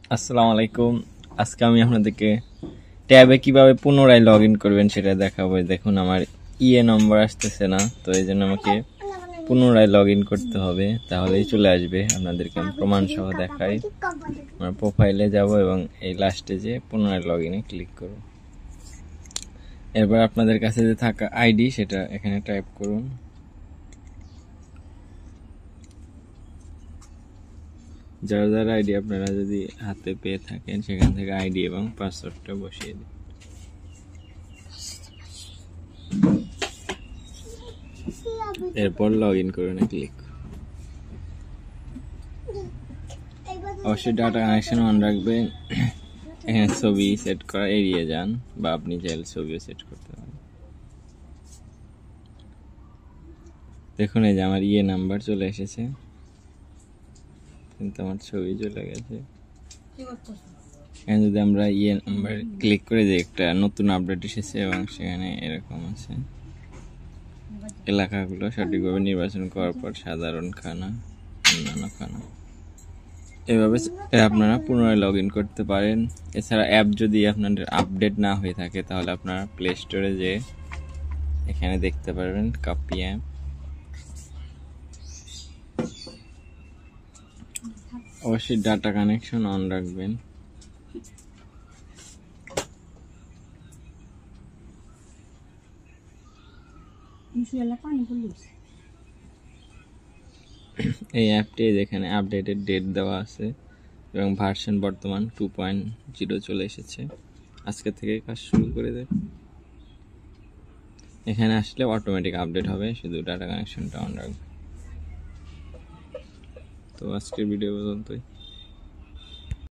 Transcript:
আসসালামু আলাইকুম। আজকে আমি আপনাদেরকে ট্যাবে কিভাবে পুনরায় লগ ইন করবেন সেটা দেখাবো। দেখুন আমার নম্বর আসতেছে না, তো এই জন্য আমাকে পুনরায় লগ ইন করতে হবে, তাহলেই চলে আসবে। আপনাদেরকে আমি প্রমাণ সহ দেখাই। আমার প্রোফাইলে যাব এবং এই লাস্টে যে পুনরায় লগ ইনে ক্লিক করব। এরপর আপনাদের কাছে যে থাকা আইডি সেটা এখানে টাইপ করুন। যার যার আইডি আপনারা যদি হাতে পেয়ে থাকেন সেখান থেকে আইডি এবং পাসওয়ার্ডটা বসিয়ে দিন। এরপর লগ ইন করুন, ক্লিক। অবশ্যই ডাটা কানেকশন অন রাখবেন। এখানে ছবি সেট করা এড়িয়ে যান, বা আপনি চাইলে ছবিও সেট করতে পারেন। দেখুন এই যে আমার নাম্বার চলে এসেছে, কিন্তু আমার ছবি চলে গেছে। এখানে যদি আমরা নাম্বার ক্লিক করে যে একটা নতুন আপডেট এসেছে এবং সেখানে এরকম আছে এলাকাগুলো সঠিকভাবে নির্বাচন করার পর সাধারণ খানা, অন্যান্য খানা, এভাবে আপনারা পুনরায় লগ ইন করতে পারেন। এছাড়া অ্যাপ যদি আপনাদের আপডেট না হয়ে থাকে তাহলে আপনারা প্লে স্টোরে যে এখানে দেখতে পারবেন কপি অ্যাপ। অবশ্যই ডাটা কানেকশন অন রাখবেন। এই অ্যাপটি যেখানে আপডেটেড ডেট দেওয়া আছে এবং ভার্সন বর্তমান 2.0 চলে এসেছে। আজকে থেকে কাজ শুরু করে দেয়। এখানে আসলে অটোমেটিক আপডেট হবে, শুধু ডাটা কানেকশনটা অন রাখবে। তো আজকের ভিডিও পর্যন্তই।